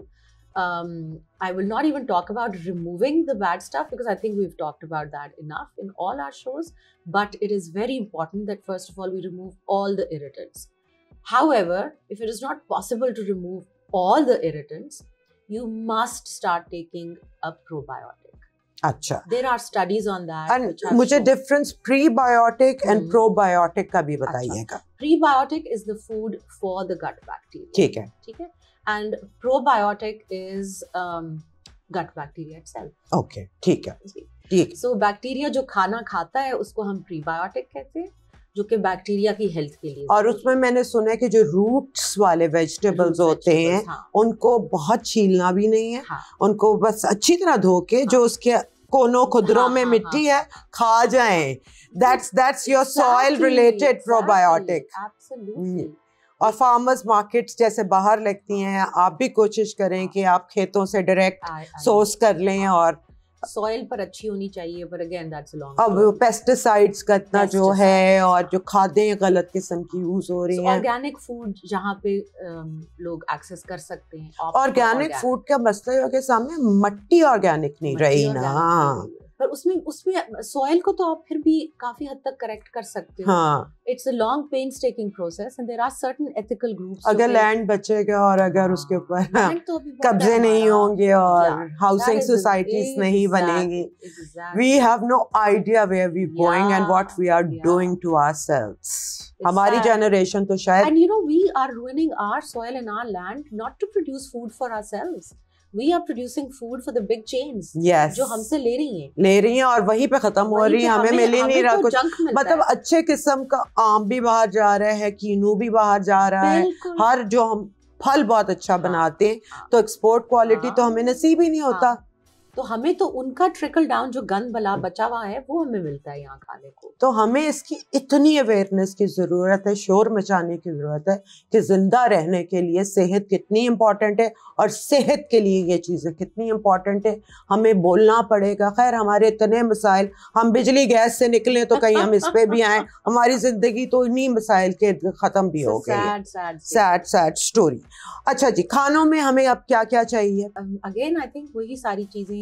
I will not even talk about removing the bad stuff because I think we've talked about that enough in all our shows. But it is very important that first of all we remove all the irritants. However, if it is not possible to remove all the irritants, you must start taking a probiotic. अच्छा, there are studies on that. And मुझे difference prebiotic and probiotic का भी बताइएगा। Prebiotic is the food for the gut bacteria. ठीक है। And probiotic is gut bacteria itself. Okay, ठीक है। So bacteria जो खाना खाता है उसको हम prebiotic कहते हैं, जो कि बैक्टीरिया की हेल्थ के लिए। और उसमें मैंने सुना है कि जो रूट्स वाले वेजिटेबल्स होते हैं उनको बहुत छीलना भी नहीं है, उनको बस अच्छी तरह धो के जो उसके कोनों खुदरों में मिट्टी है खा जाएं। That's your soil related probiotic. Absolutely. और फार्मर्स मार्केट्स जैसे बाहर लगती हैं, आप भी कोशिश करें कि आप खेतों से डायरेक्ट सोर्स कर लें और सॉइल पर अच्छी होनी चाहिए, पर अगेन दैट्स अ लॉन्ग। अब पेस्टिसाइड्स का इतना जो है, और जो खादें गलत किस्म की यूज हो रही हैं। ऑर्गेनिक फूड जहाँ पे लोग एक्सेस कर सकते हैं, ऑर्गेनिक फूड का मसला ये हो गया सामने, मट्टी ऑर्गेनिक नहीं रही ना, पर उसमें सॉइल को तो आप फिर भी काफी हद तक करेक्ट कर सकते हो। हाँ, it's a long painstaking process and there are certain ethical groups. अगर लैंड बचेगा और अगर उसके ऊपर कब्जे नहीं होंगे और हाउसिंग सोसाइटीज नहीं बनेगी, we have no idea where we going and what we are doing to ourselves. हमारी जनरेशन तो शायद, and you know we are ruining our soil and our land not to produce food for ourselves. We are producing food for the big chains, yes, जो हमसे ले रही हैं और वहीं पे खत्म हो रही है, हमें मिल ही नहीं रहा कुछ। मतलब अच्छे किस्म का आम भी बाहर जा रहा है, कीनू भी बाहर जा रहा है, हर जो हम फल बहुत अच्छा बनाते हैं, तो एक्सपोर्ट क्वालिटी तो हमें नसीब ही नहीं होता। तो हमें तो उनका ट्रिकल डाउन जो गंद बला बचा हुआ है वो हमें मिलता है यहाँ खाने को। तो हमें इसकी इतनी अवेयरनेस की जरूरत है, शोर मचाने की जरूरत है कि जिंदा रहने के लिए सेहत कितनी इम्पोर्टेंट है, और सेहत के लिए ये चीजें कितनी इम्पोर्टेंट है हमें बोलना पड़ेगा। खैर हमारे इतने मसाइल, हम बिजली गैस से निकले तो कहीं हम इस पे भी आए, हमारी जिंदगी तो इन्हीं मसाइल के खत्म भी हो गई। Sad story. अच्छा जी, खानों में हमें अब क्या क्या चाहिए? अगेन आई थिंक वही सारी चीजें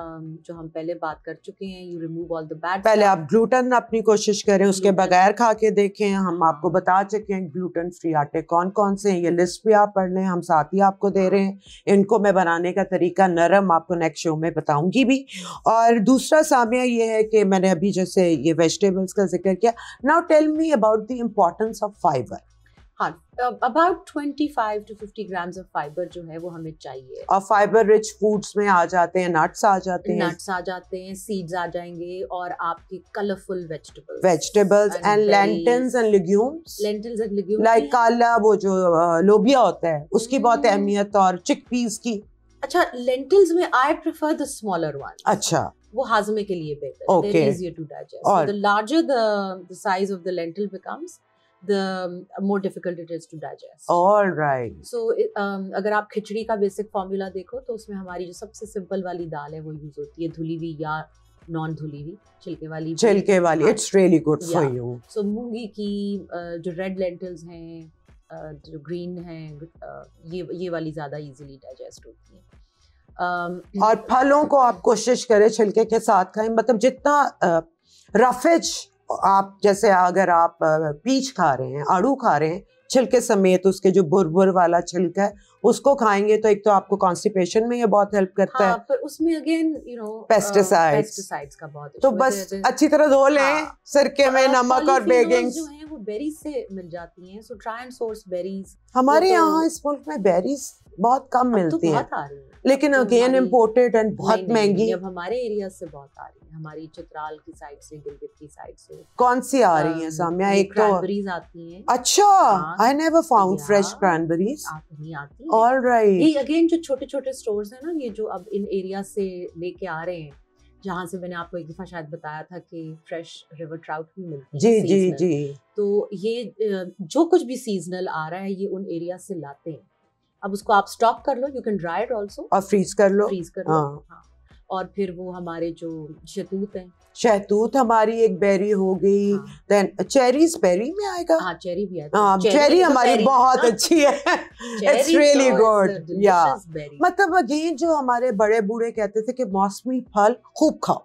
जो हम पहले बात कर चुके हैं। You remove all the bad. पहले आप ग्लूटेन अपनी कोशिश करें, उसके बगैर खा के देखें। हम आपको बता चुके हैं ग्लूटेन फ्री आटे कौन कौन से हैं, ये लिस्ट भी आप पढ़ लें, हम साथ ही आपको दे रहे हैं। इनको मैं बनाने का तरीका नरम आपको नेक्स्ट शो में बताऊंगी भी। और दूसरा सामिया ये है कि मैंने अभी जैसे ये वेजिटेबल्स का जिक्र किया, now tell me about the importance of fibre. हाँ, about 25 to 50 grams of fiber जो है वो हमें चाहिए। और फाइबर रिच फूड्स में आ जाते हैं, नट्स आ जाते हैं, सीड्स आ जाएंगे, और आपके colourful vegetables and lentils and legumes. Like काला वो जो लोबिया होता है उसकी बहुत अहमियत, और चिकपीस की। अच्छा, लेंटिल्स में I prefer the smaller one. अच्छा, वो हाजमे के लिए बेहतर है, they're easier to digest. So the larger the size of the lentil becomes, the more difficult it is to digest. All right. So अगर आप खिचड़ी का बेसिक फॉर्मूला देखो तो उसमें हमारी जो सबसे सिंपल वाली दाल है वो यूज होती है, धुली हुई या नॉन धुली हुई, छिलके वाली। It's really good for you. So मूंगी की जो रेड लेंटिल्स हैं, जो ग्रीन हैं, ये वाली ज्यादा इजीली डाइजेस्ट होती है। और फलों को आप कोशिश करें छिलके के साथ खाएं, मतलब जितना रफेज आप, जैसे अगर आप पीच खा रहे हैं, आड़ू खा रहे हैं, छिलके समेत उसके जो बुरबुर वाला छिलका है उसको खाएंगे तो एक तो आपको कॉन्स्टिपेशन में ये बहुत हेल्प करता है, पर उसमें अगेन यू नो पेस्टिसाइड्स का बहुत, तो बस अच्छी तरह धो लें सिरके में, नमक और बेकिंग। जो है वो बेरीज से मिल जाती हैं, so try and source berries. हमारे यहाँ इस मुल्क में बेरीज बहुत कम मिलती हैं, लेकिन अगेन इम्पोर्टेड एंड बहुत महंगी। अब हमारे एरिया से बहुत आ रही है, हमारी चित्राल की साइड से, गिलगित की साइड से। कौन सी आ रही है सामिया? एक तो क्रैनबेरीज आती हैं। अच्छा, I never found fresh cranberries. नहीं आती। ऑलराइट। ये अगेन जो छोटे छोटे स्टोर्स हैं ना, ये जो अब इन एरिया से लेके आ रहे हैं, जहाँ से मैंने आपको एक दफा शायद बताया था कि फ्रेश रिवर ट्राउट भी मिलती है। जी। तो ये जो कुछ भी सीजनल आ रहा है ये उन एरिया से लाते हैं। अब उसको आप स्टॉक कर लो, you can dry it also, और फ्रीज कर लो। हाँ। और फिर वो हमारे जो शहतूत हैं, शहतूत हमारी एक बेरी हो गई। देन चेरीज बेरी में आएगा। हाँ, चेरी भी आएगा। चेरी हमारी बहुत अच्छी है, इट्स रियली गुड। या मतलब अगेन जो हमारे बड़े बूढ़े कहते थे कि मौसमी फल खूब खाओ,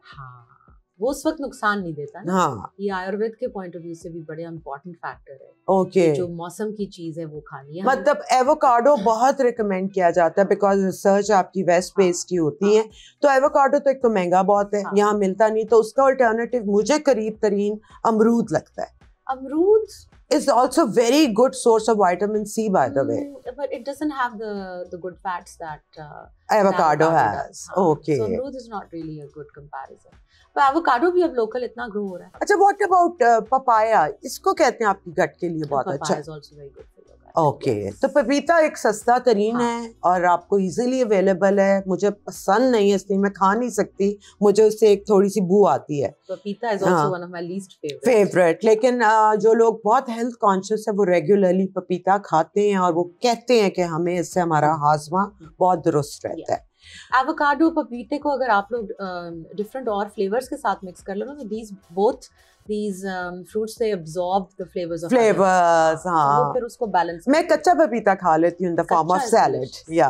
वो उस वक्त नुकसान नहीं देता ना। हाँ, ये आयुर्वेद के पॉइंट ऑफ व्यू से भी बड़े इम्पोर्टेंट फैक्टर है। ओके, जो मौसम की चीज है वो खानी है। मतलब एवोकाडो बहुत रिकमेंड किया जाता है बिकॉज रिसर्च आपकी वेस्ट बेस की होती है। तो एवोकाडो तो एक तो महंगा बहुत है, यहाँ मिलता नहीं, तो उसका अल्टरनेटिव मुझे करीब तरीन अमरूद लगता है। अमरूद is also very good source of vitamin C, by the way. But it doesn't have the good fats that avocado has. Okay. So अमरूद is not really a good comparison. But avocado भी अब लोकल इतना ग्रो हो रहा है। अच्छा, what about papaya? इसको कहते हैं आपकी गट के लिए बहुत अच्छा। Papaya is also very good for your gut. Okay, तो पपीता एक सस्ता तरीन है और आपको इजीली अवेलेबल है। मुझे पसंद नहीं है इसलिए मैं खा नहीं सकती, मुझे उससे एक थोड़ी सी बू आती है। पपीता is also one of my least favourite. लेकिन जो लोग बहुत हेल्थ कॉन्शियस है वो रेगुलरली पपीता खाते हैं और वो कहते हैं कि हमें इससे हमारा हाजमा बहुत दुरुस्त रहता है। एवोकाडो पपीते को अगर आप लोग डिफरेंट और फ्लेवर्स के साथ मिक्स कर लो ना, तो these fruits they absorb the flavors of flavours, तो हाँ, वो फिर उसको बैलेंस मैं कच्चा पपीता खा लेती हूँ in the form of salad, या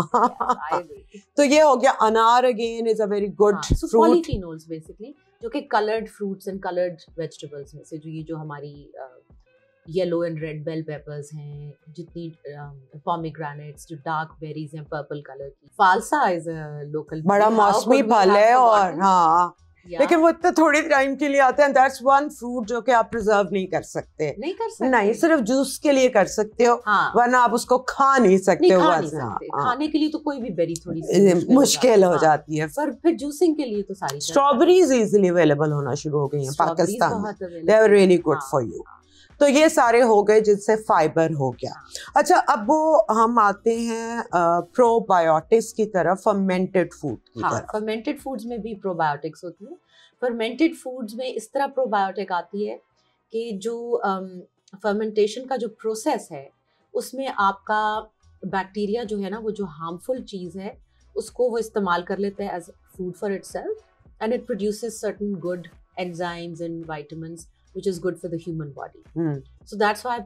तो ये हो गया अनार again is a very good fruit. Polyphenols basically, जो कि coloured fruits and coloured vegetables में से जो ये जो हमारी yellow and red bell peppers हैं, जितनी पोमेग्रेनेट्स, जो डार्क बेरीज हैं पर्पल कलर की, फालसा इज अ लोकल बड़ा मौसमी फल है, और हाँ लेकिन वो इतना थोड़ी टाइम के लिए आता है, दैट्स वन फ्रूट जो कि आप प्रिजर्व नहीं कर सकते, नहीं सिर्फ जूस के लिए कर सकते हो, वरना आप उसको खा नहीं सकते हो, खाने के लिए तो कोई भी बेरी थोड़ी सी मुश्किल हो जाती है, पर फिर जूसिंग के लिए तो सारी स्ट्रॉबेरीज इजीली अवेलेबल होना शुरू हो गई हैं पाकिस्तान में, they are really good for you. तो ये सारे हो गए जिनसे फाइबर हो गया। अच्छा, अब वो हम आते हैं प्रोबायोटिक्स की तरफ, फर्मेंटेड फूड की तरफ। फर्मेंटेड फूड्स में भी प्रोबायोटिक्स होती है। फर्मेंटेड फूड्स में इस तरह प्रोबायोटिक आती है कि जो फर्मेंटेशन का जो प्रोसेस है उसमें आपका बैक्टीरिया जो है ना, वो जो हार्मफुल चीज़ है उसको वो इस्तेमाल कर लेते हैं as food for itself and it produces certain good enzymes and vitamins which is good for the human body. So that's why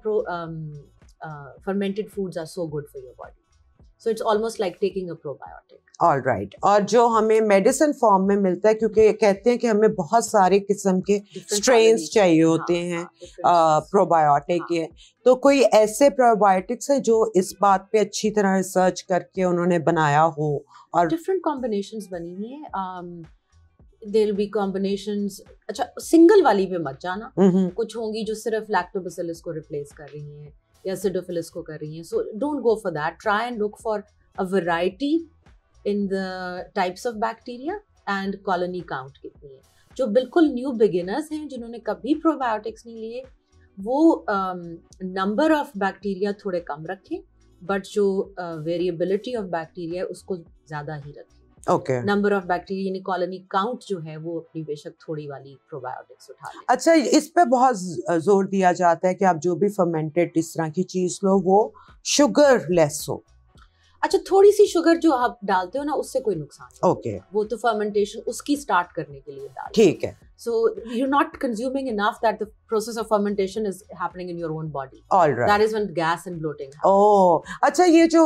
fermented foods are so good for your body. So it's almost like taking a probiotic. All right. और जो हमें मेडिसिन फॉर्म में मिलता है, क्योंकि कहते हैं कि हमें बहुत सारे किस्म के स्ट्रेन्स चाहिए होते हैं प्रोबायोटिक के, तो कोई ऐसे प्रोबायोटिक्स है जो इस बात पे अच्छी तरह रिसर्च करके उन्होंने बनाया हो? और डिफरेंट कॉम्बिनेशंस बनी हुई हैं, there will be combinations। अच्छा, सिंगल वाली पे मत जाना, कुछ होंगी जो सिर्फ लैक्टोबैसिलस को रिप्लेस कर रही हैं या एसिडोफिलस को कर रही हैं, so don't go for that, try and look for a variety in the types of bacteria and colony count कितनी है। जो बिल्कुल न्यू बिगिनर्स हैं जिन्होंने कभी प्रोबायोटिक्स नहीं लिए, वो नंबर ऑफ बैक्टीरिया थोड़े कम रखें, बट जो वेरिएबिलिटी ऑफ बैक्टीरिया उसको ज़्यादा ही रखें। नंबर ऑफ बैक्टीरिया यानी कॉलोनी काउंट जो है वो अपनी बेशक थोड़ी वाली प्रोबायोटिक्स उठा लें। अच्छा, इस पे बहुत जोर दिया जाता है कि आप जो भी फर्मेंटेड इस तरह की चीज लो वो शुगर लेस हो। अच्छा, थोड़ी सी शुगर जो आप डालते हो ना उससे कोई नुकसान नहीं। ओके, वो तो फर्मेंटेशन उसकी स्टार्ट करने के लिए डालते, ठीक है। So you're not consuming enough that the process of fermentation is happening in your own body. All right. That is when gas and bloating happens. Oh, अच्छा, ये जो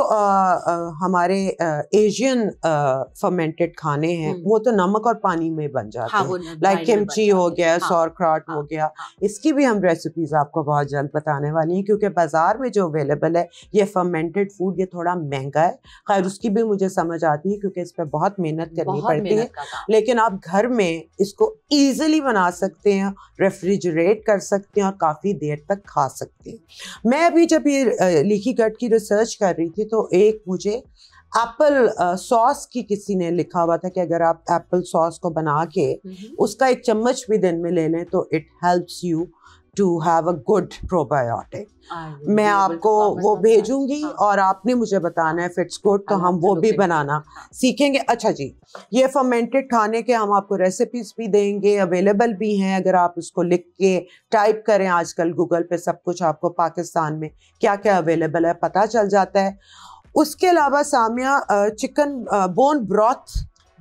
हमारे एशियन फर्मेंटेड खाने हैं वो तो नमक और पानी में बन जाते हैं, लाइक किमची हो गया, सौरक्राट हो गया, इसकी भी हम रेसिपीज आपको बहुत जल्द बताने वाली हैं, क्योंकि बाजार में जो अवेलेबल है ये फर्मेंटेड फूड, ये थोड़ा महंगा है। खैर उसकी भी मुझे समझ आती है क्योंकि इस पर बहुत मेहनत करनी पड़ती है, लेकिन आप घर में इसको इजीली बना सकते हैं, रेफ्रिजरेट कर सकते हैं और काफ़ी देर तक खा सकते हैं। मैं अभी जब ये लीकी गट की रिसर्च कर रही थी तो एक मुझे एप्पल सॉस की किसी ने लिखा हुआ था कि अगर आप एप्पल सॉस को बना के उसका एक चम्मच भी दिन में ले लें तो it helps you to have a good probiotic. मैं आपको वो भेजूंगी और आपने मुझे बताना है इफ इट्स गुड, तो हम वो भी बनाना सीखेंगे। अच्छा जी, ये फर्मेंटेड खाने के हम आपको रेसिपीज भी देंगे, अवेलेबल भी हैं, अगर आप उसको लिख के टाइप करें आजकल गूगल पे सब कुछ आपको पाकिस्तान में क्या क्या अवेलेबल है पता चल जाता है। उसके अलावा सामिया, चिकन बोन ब्रॉथ,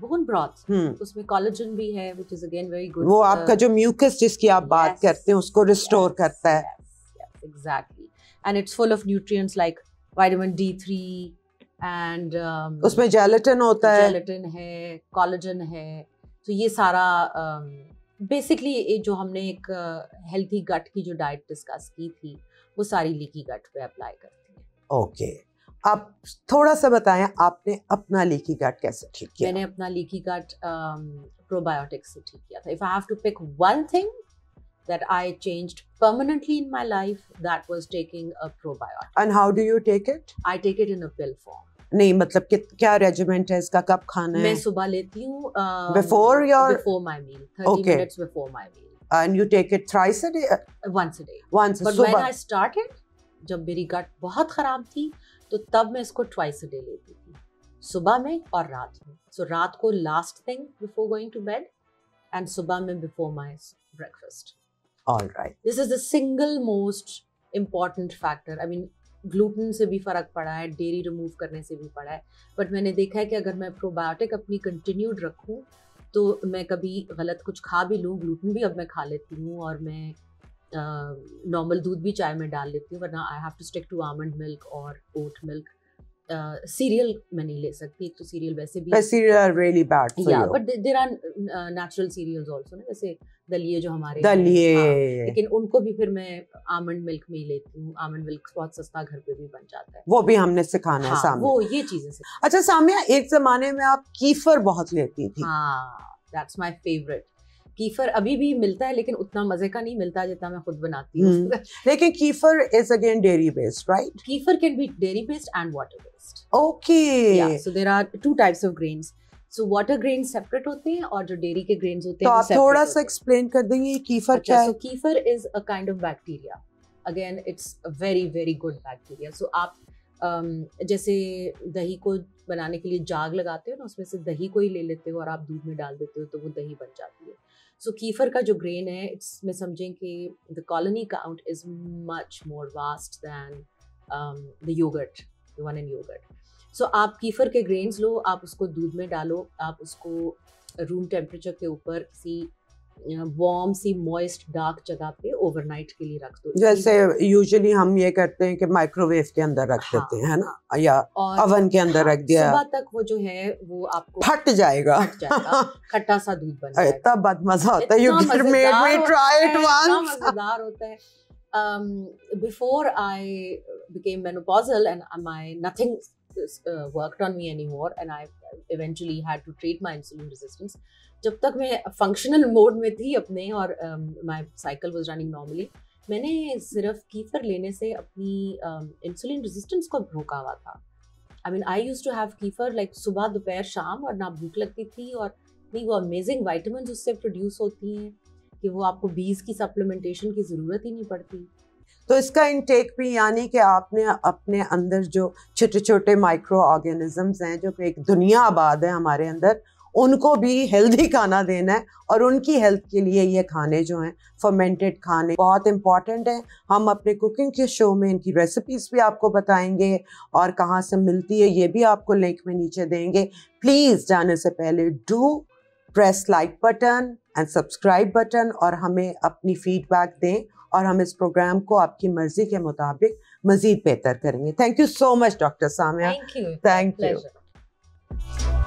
उसमें कोलेजन भी है which is again very good। वो आपका जो म्यूकस जिसकी आप बात करते हैं उसको रिस्टोर करता है। Exactly, and it's full of nutrients like vitamin D3 and उसमें जेलेटिन होता है, जेलेटिन है, कोलेजन है, तो ये सारा बेसिकली जो हमने एक हेल्थी गट की जो डाइट डिस्कस की थी वो सारी लीकी गट पे अप्लाई करती है। ओके, आप थोड़ा सा बताएं आपने अपना लीकी गट कैसे ठीक किया? मैंने अपना लीकी गट प्रोबायोटिक्स से ठीक किया था। If I have to pick one thing that I changed permanently in my life, that was taking a probiotic. And how do you take it? I take it in a pill form. नहीं मतलब क्या रेजिमेंट है इसका, कब खाना है? मैं सुबह लेती हूँ before my meal, 30 minutes before my meal. And you take it thrice a day? Once a day. But when I started, जब मेरी गट बहुत खराब थी तो तब मैं इसको twice a day लेती थी, सुबह में और रात में। So रात को last thing before going to bed and सुबह में before my breakfast. All right. This is the single most important factor. I mean, gluten से भी फ़र्क पड़ा है, डेयरी रिमूव करने से भी पड़ा है, बट मैंने देखा है कि अगर मैं प्रोबायोटिक अपनी कंटिन्यूड रखूँ तो मैं कभी गलत कुछ खा भी लूँ, ग्लूटेन भी अब मैं खा लेती हूँ और मैं नॉर्मल दूध भी चाय में डाल लेती हूँ, वरना I have to stick to almond milk और ओट मिल्क। सीरियल मैं नहीं ले सकती, एक तो सीरियल वैसे भी cereal are really bad for या you. But there are natural cereals also ना, जैसे दलिए जो हमारे दलिए, हाँ, लेकिन उनको भी फिर मैं आमंड मिल्क में ही लेती हूँ। आमंड मिल्क बहुत सस्ता घर पे भी बन जाता है, वो भी हमने सिखाना है हाँ, सामने। वो ये चीजें से। अच्छा सामिया, एक जमाने में आप कीफर बहुत लेती थी। हाँ, दैट्स माय फेवरेट। कीफर अभी भी मिलता है लेकिन उतना मजे का नहीं मिलता जितना मैं खुद बनाती हूँ। लेकिन kefir is again dairy based, right? Kefir can be dairy based and water based. Okay, या so there are 2 types of grains. So water grains separate होते हैं और जो डेयरी के ग्रेन्स होते तो हैं आप थोड़ा सा एक्सप्लेन कर देंगे ये कीफर क्या है? So kefir is a kind of bacteria, again it's a very very good bacteria. So आप जैसे दही को बनाने के लिए जाग लगाते हो ना, उसमें से दही को ही ले लेते हो और आप दूध में डाल देते हो तो वो दही बन जाती है। सो कीफर का जो ग्रेन है, इट्स में समझें कि the colony count is much more vast than the yogurt, the one in yogurt. So आप कीफर के ग्रेन्स लो, आप उसको दूध में डालो, आप उसको रूम टेम्परेचर के ऊपर किसी वार्म सी मॉइस्ट डार्क जगह पे ओवरनाइट के लिए रख दो। जैसे यूजुअली हम ये करते हैं कि माइक्रोवेव के अंदर रख हाँ, देते हैं, है ना, या ओवन के अंदर रख दिया, सुबह तक वो जो है वो आपको फट जाएगा, खट्टा सा दूध बन जाएगा। इतना बदमजा होता है। You made me try it once. मजेदार होता है। Before I became menopausal and nothing worked on me anymore and I eventually had to treat my insulin resistance. जब तक मैं फंक्शनल मोड में थी अपने और my cycle was running normally, मैंने सिर्फ कीफर लेने से अपनी इंसुलिन रेजिस्टेंस को रोका हुआ था। I mean, I used to have kefir like सुबह दोपहर शाम, और ना भूख लगती थी और नहीं वो अमेजिंग विटामिन्स उससे प्रोड्यूस होती हैं कि वो आपको बीज की सप्लीमेंटेशन की ज़रूरत ही नहीं पड़ती। तो इसका इनटेक भी यानी कि आपने अपने अंदर जो छोटे छोटे माइक्रो ऑर्गेनिजम्स हैं, जो एक दुनिया आबाद है हमारे अंदर, उनको भी हेल्दी खाना देना है और उनकी हेल्थ के लिए ये खाने जो हैं फर्मेंटेड खाने बहुत इम्पॉर्टेंट है। हम अपने कुकिंग के शो में इनकी रेसिपीज़ भी आपको बताएंगे और कहाँ से मिलती है ये भी आपको लिंक में नीचे देंगे। प्लीज़ जाने से पहले do press like button and subscribe button और हमें अपनी फीडबैक दें और हम इस प्रोग्राम को आपकी मर्जी के मुताबिक मज़ीद बेहतर करेंगे। Thank you so much doctor Samia. Thank you. Thank you.